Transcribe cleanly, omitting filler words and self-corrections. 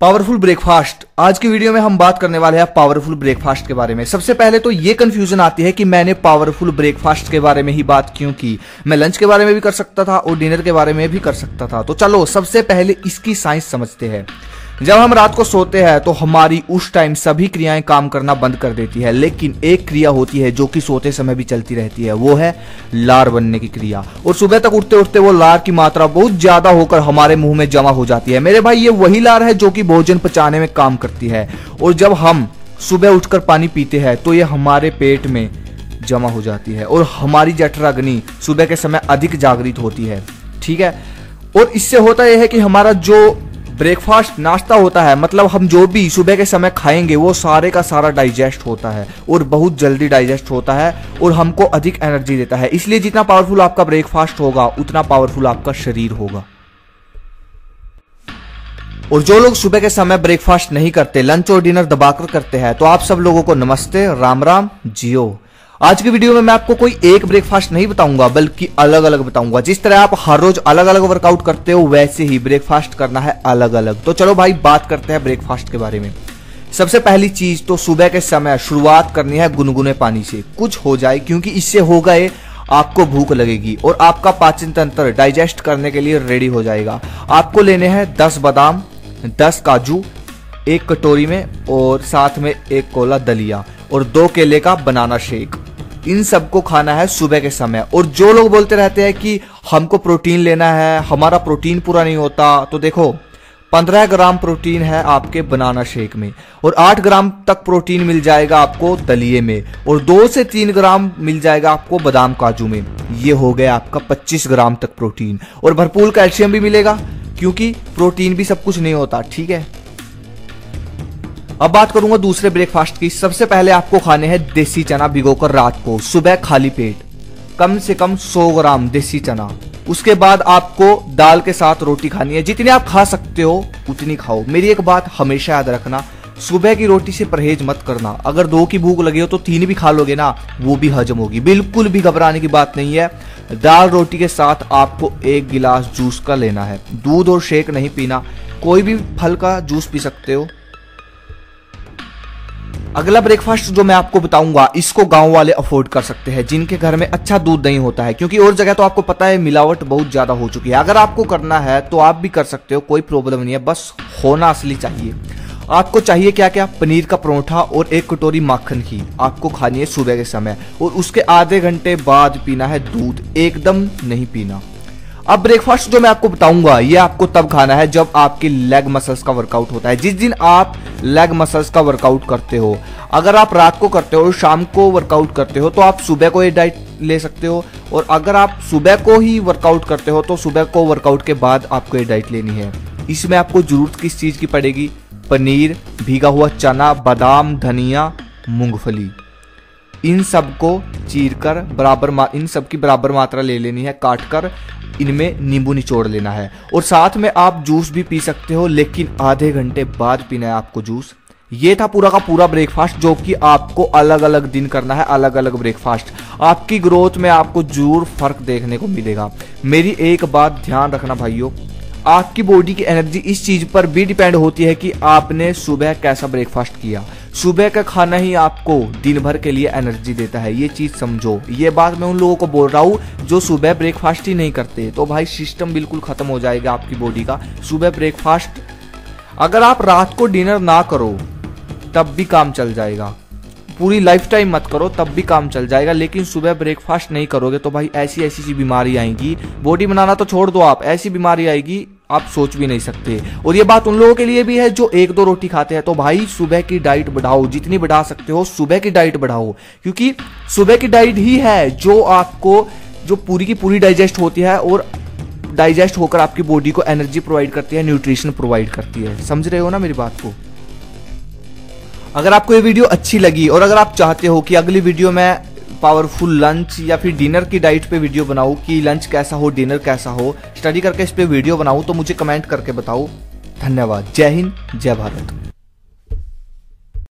Powerful breakfast. आज की video में हम बात करने वाले हैं पावरफुल ब्रेकफास्ट के बारे में। सबसे पहले तो ये कंफ्यूजन आती है कि मैंने पावरफुल ब्रेकफास्ट के बारे में ही बात क्यों की। मैं लंच के बारे में भी कर सकता था और डिनर के बारे में भी कर सकता था। तो चलो सबसे पहले इसकी साइंस समझते हैं। जब हम रात को सोते हैं तो हमारी उस टाइम सभी क्रियाएं काम करना बंद कर देती है, लेकिन एक क्रिया होती है जो कि सोते समय भी चलती रहती है, वो है लार बनने की क्रिया। और सुबह तक उठते उठते वो लार की मात्रा बहुत ज्यादा होकर हमारे मुंह में जमा हो जाती है। मेरे भाई, ये वही लार है जो कि भोजन पचाने में काम करती है। और जब हम सुबह उठकर पानी पीते हैं तो ये हमारे पेट में जमा हो जाती है और हमारी जठराग्नि सुबह के समय अधिक जागृत होती है। ठीक है। और इससे होता यह है कि हमारा जो ब्रेकफास्ट नाश्ता होता है, मतलब हम जो भी सुबह के समय खाएंगे वो सारे का सारा डाइजेस्ट होता है और बहुत जल्दी डाइजेस्ट होता है और हमको अधिक एनर्जी देता है। इसलिए जितना पावरफुल आपका ब्रेकफास्ट होगा उतना पावरफुल आपका शरीर होगा। और जो लोग सुबह के समय ब्रेकफास्ट नहीं करते, लंच और डिनर दबाकर करते हैं, तो आप सब लोगों को नमस्ते, राम राम, जियो। आज की वीडियो में मैं आपको कोई एक ब्रेकफास्ट नहीं बताऊंगा, बल्कि अलग अलग बताऊंगा। जिस तरह आप हर रोज अलग अलग वर्कआउट करते हो, वैसे ही ब्रेकफास्ट करना है अलग अलग। तो चलो भाई बात करते हैं ब्रेकफास्ट के बारे में। सबसे पहली चीज तो सुबह के समय शुरुआत करनी है गुनगुने पानी से। कुछ हो जाए, क्योंकि इससे हो गए आपको भूख लगेगी और आपका पाचन तंत्र डाइजेस्ट करने के लिए रेडी हो जाएगा। आपको लेने हैं 10 बादाम, 10 काजू एक कटोरी में, और साथ में एक कोला दलिया और 2 केले का बनाना शेक। इन सबको खाना है सुबह के समय। और जो लोग बोलते रहते हैं कि हमको प्रोटीन लेना है, हमारा प्रोटीन पूरा नहीं होता, तो देखो 15 ग्राम प्रोटीन है आपके बनाना शेक में और 8 ग्राम तक प्रोटीन मिल जाएगा आपको दलिये में और 2 से 3 ग्राम मिल जाएगा आपको बादाम काजू में। ये हो गया आपका 25 ग्राम तक प्रोटीन। और भरपूर कैल्शियम भी मिलेगा, क्योंकि प्रोटीन भी सब कुछ नहीं होता। ठीक है। अब बात करूंगा दूसरे ब्रेकफास्ट की। सबसे पहले आपको खाने हैं देसी चना भिगोकर रात को, सुबह खाली पेट, कम से कम 100 ग्राम देसी चना। उसके बाद आपको दाल के साथ रोटी खानी है। जितनी आप खा सकते हो उतनी खाओ। मेरी एक बात हमेशा याद रखना, सुबह की रोटी से परहेज मत करना। अगर 2 की भूख लगी हो तो 3 भी खा लोगे ना, वो भी हजम होगी। बिल्कुल भी घबराने की बात नहीं है। दाल रोटी के साथ आपको 1 गिलास जूस का लेना है। दूध और शेक नहीं पीना, कोई भी फल का जूस पी सकते हो। अगला ब्रेकफास्ट जो मैं आपको बताऊंगा, इसको गांव वाले अफोर्ड कर सकते हैं, जिनके घर में अच्छा दूध नहीं होता है, क्योंकि और जगह तो आपको पता है मिलावट बहुत ज्यादा हो चुकी है। अगर आपको करना है तो आप भी कर सकते हो, कोई प्रॉब्लम नहीं है, बस होना असली चाहिए। आपको चाहिए क्या क्या? पनीर का परोठा और 1 कटोरी माखन की आपको खानी है सुबह के समय, और उसके आधे घंटे बाद पीना है दूध, एकदम नहीं पीना। अब ब्रेकफास्ट जो मैं आपको बताऊंगा, ये आपको तब खाना है जब आपकी लेग मसल्स का वर्कआउट होता है। जिस दिन आप लेग मसल्स का वर्कआउट करते हो, अगर आप रात को करते हो और शाम को वर्कआउट करते हो, तो आप सुबह को ये डाइट ले सकते हो। और अगर आप सुबह को ही वर्कआउट करते हो तो सुबह को वर्कआउट के बाद आपको ये डाइट लेनी है। इसमें आपको जरूरत किस चीज की पड़ेगी? पनीर, भीगा हुआ चना, बादाम, धनिया, मूंगफली। इन सबको चीर कर इन सबकी बराबर मात्रा ले लेनी है, काट कर इनमें नींबू निचोड़ लेना है। और साथ में आप जूस भी पी सकते हो, लेकिन आधे घंटे बाद पीना है आपको जूस। ये था पूरा का पूरा ब्रेकफास्ट, जो कि आपको अलग अलग दिन करना है, अलग अलग ब्रेकफास्ट। आपकी ग्रोथ में आपको जरूर फर्क देखने को मिलेगा। मेरी एक बात ध्यान रखना भाइयों, आपकी बॉडी की एनर्जी इस चीज पर भी डिपेंड होती है कि आपने सुबह कैसा ब्रेकफास्ट किया। सुबह का खाना ही आपको दिन भर के लिए एनर्जी देता है, ये चीज समझो। ये बात मैं उन लोगों को बोल रहा हूं जो सुबह ब्रेकफास्ट ही नहीं करते, तो भाई सिस्टम बिल्कुल खत्म हो जाएगा आपकी बॉडी का। सुबह ब्रेकफास्ट, अगर आप रात को डिनर ना करो तब भी काम चल जाएगा, पूरी लाइफ टाइम मत करो तब भी काम चल जाएगा, लेकिन सुबह ब्रेकफास्ट नहीं करोगे तो भाई ऐसी ऐसी बीमारी आएगी। बॉडी बनाना तो छोड़ दो आप, ऐसी बीमारी आएगी आप सोच भी नहीं सकते। और ये बात उन लोगों के लिए भी है जो 1-2 रोटी खाते हैं। तो भाई सुबह की डाइट बढ़ाओ, जितनी बढ़ा सकते हो सुबह की डाइट बढ़ाओ, क्योंकि सुबह की डाइट ही है जो आपको जो पूरी की पूरी डाइजेस्ट होती है और डाइजेस्ट होकर आपकी बॉडी को एनर्जी प्रोवाइड करती है, न्यूट्रिशन प्रोवाइड करती है। समझ रहे हो ना मेरी बात को? अगर आपको ये वीडियो अच्छी लगी और अगर आप चाहते हो कि अगली वीडियो में पावरफुल लंच या फिर डिनर की डाइट पे वीडियो बनाऊं, कि लंच कैसा हो, डिनर कैसा हो, स्टडी करके इस पे वीडियो बनाऊं, तो मुझे कमेंट करके बताओ। धन्यवाद। जय हिंद, जय भारत।